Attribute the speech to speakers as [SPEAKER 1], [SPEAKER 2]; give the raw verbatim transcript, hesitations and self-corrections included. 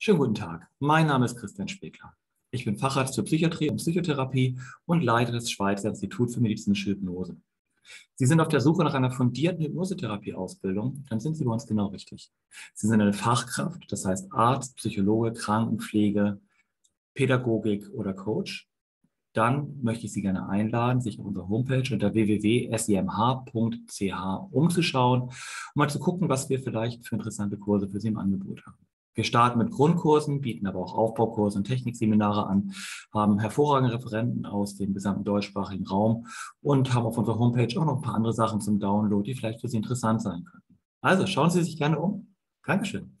[SPEAKER 1] Schönen guten Tag. Mein Name ist Christian Spegler. Ich bin Facharzt für Psychiatrie und Psychotherapie und leite das Schweizer Institut für medizinische Hypnose. Sie sind auf der Suche nach einer fundierten Hypnosetherapie-Ausbildung, dann sind Sie bei uns genau richtig. Sie sind eine Fachkraft, das heißt Arzt, Psychologe, Krankenpflege, Pädagogik oder Coach. Dann möchte ich Sie gerne einladen, sich auf unserer Homepage unter w w w punkt s i m h punkt c h umzuschauen, um mal zu gucken, was wir vielleicht für interessante Kurse für Sie im Angebot haben. Wir starten mit Grundkursen, bieten aber auch Aufbaukurse und Technikseminare an, haben hervorragende Referenten aus dem gesamten deutschsprachigen Raum und haben auf unserer Homepage auch noch ein paar andere Sachen zum Download, die vielleicht für Sie interessant sein könnten. Also schauen Sie sich gerne um. Dankeschön.